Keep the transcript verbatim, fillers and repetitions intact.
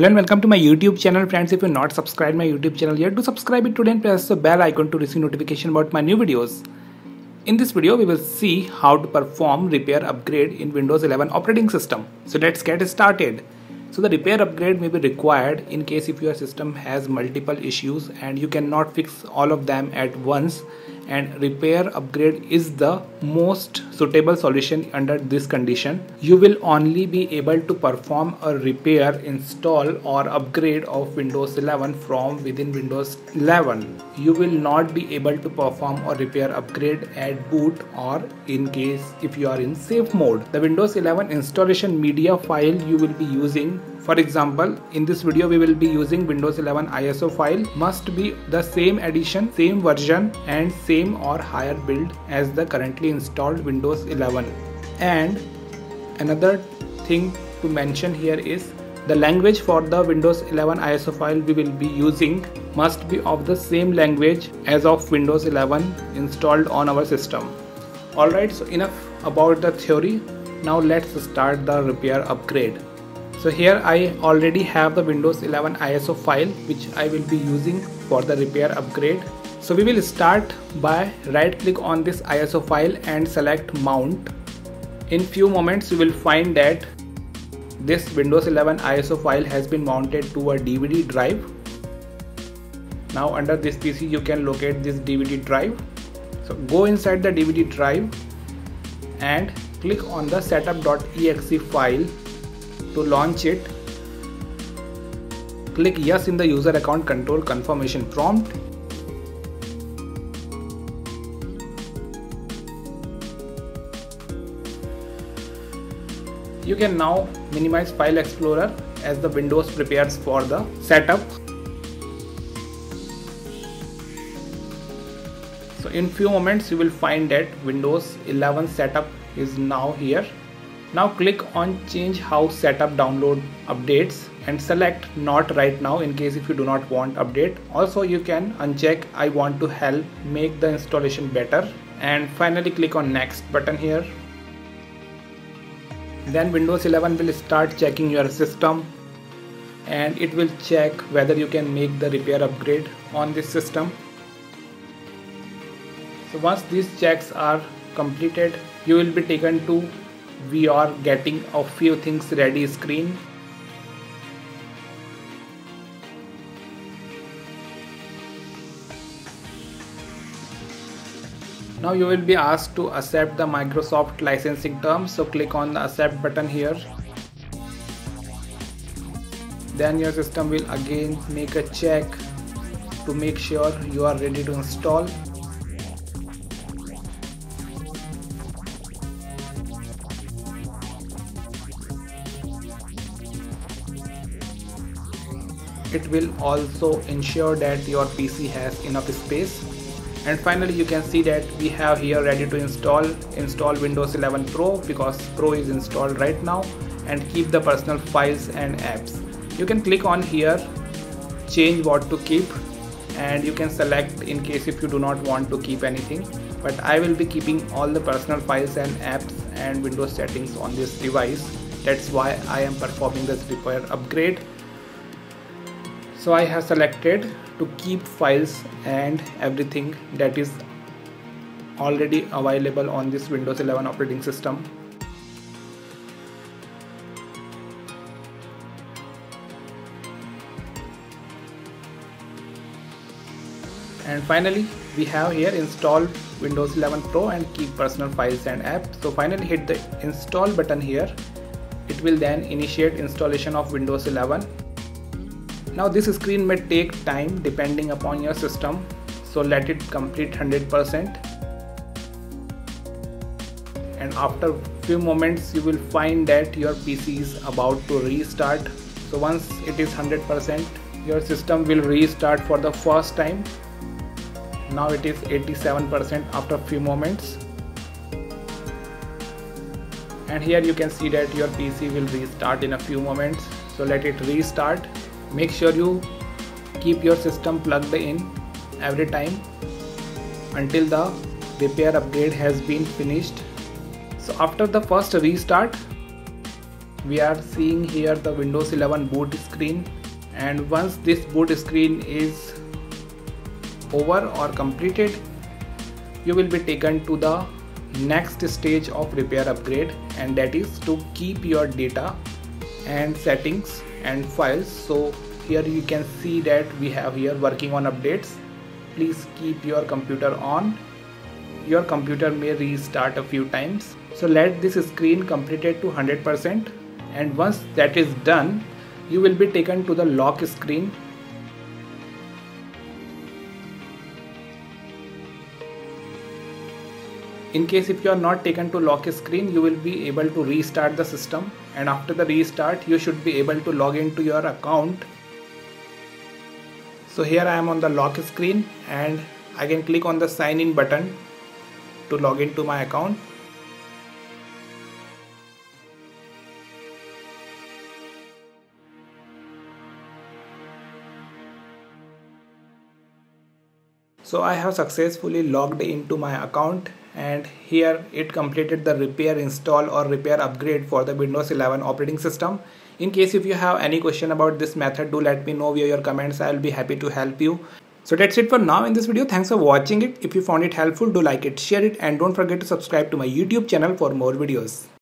Hello and welcome to my YouTube channel, friends. If you're not subscribed my YouTube channel yet, do subscribe it today and press the bell icon to receive notification about my new videos. In this video, we will see how to perform repair upgrade in Windows eleven operating system. So let's get started. So the repair upgrade may be required in case if your system has multiple issues and you cannot fix all of them at once, and repair upgrade is the most suitable solution under this condition. You will only be able to perform a repair, install or upgrade of Windows eleven from within Windows eleven. You will not be able to perform a repair upgrade at boot or in case if you are in safe mode. The Windows eleven installation media file you will be using, for example, in this video we will be using Windows eleven I S O file, must be the same edition, same version and same or higher build as the currently installed Windows eleven. And another thing to mention here is the language for the Windows eleven I S O file we will be using must be of the same language as of Windows eleven installed on our system. Alright, so enough about the theory. Now let's start the repair upgrade. So here I already have the Windows eleven I S O file which I will be using for the repair upgrade. So we will start by right click on this I S O file and select mount. In few moments you will find that this Windows eleven I S O file has been mounted to a D V D drive. Now under this P C you can locate this D V D drive. So go inside the D V D drive and click on the setup.exe file to launch it. Click yes in the user account control confirmation prompt. You can now minimize File Explorer as the Windows prepares for the setup. So in few moments you will find that Windows eleven setup is now here. Now click on change how setup download updates and select not right now in case if you do not want update. Also you can uncheck I want to help make the installation better, and finally click on next button here. Then Windows eleven will start checking your system and it will check whether you can make the repair upgrade on this system. So once these checks are completed, you will be taken to we are getting a few things ready screen. Now you will be asked to accept the Microsoft licensing terms, so click on the accept button here. Then your system will again make a check to make sure you are ready to install. It will also ensure that your P C has enough space. And finally you can see that we have here ready to install install Windows eleven Pro because Pro is installed right now, and keep the personal files and apps. You can click on here change what to keep, and you can select in case if you do not want to keep anything, but I will be keeping all the personal files and apps and Windows settings on this device. That's why I am performing this repair upgrade. So I have selected to keep files and everything that is already available on this Windows eleven operating system. And finally we have here install Windows eleven Pro and keep personal files and apps. So finally hit the install button here. It will then initiate installation of Windows eleven. Now this screen may take time depending upon your system, so let it complete one hundred percent, and after few moments you will find that your P C is about to restart. So once it is one hundred percent, your system will restart for the first time. Now it is eighty-seven percent after few moments, and here you can see that your P C will restart in a few moments. So let it restart. Make sure you keep your system plugged in every time until the repair upgrade has been finished. So after the first restart, we are seeing here the Windows eleven boot screen, and once this boot screen is over or completed, you will be taken to the next stage of repair upgrade, and that is to keep your data and settings and files. So here you can see that we have here working on updates. Please keep your computer on. Your computer may restart a few times. So let this screen completed to one hundred percent, and once that is done, you will be taken to the lock screen. In case if you are not taken to lock screen, you will be able to restart the system, and after the restart you should be able to log into your account. So here I am on the lock screen, and I can click on the sign in button to log into my account. So I have successfully logged into my account, and here it completed the repair install or repair upgrade for the Windows eleven operating system. In case if you have any question about this method, do let me know via your comments. I will be happy to help you. So that's it for now in this video. Thanks for watching it. If you found it helpful, do like it, share it, and don't forget to subscribe to my YouTube channel for more videos.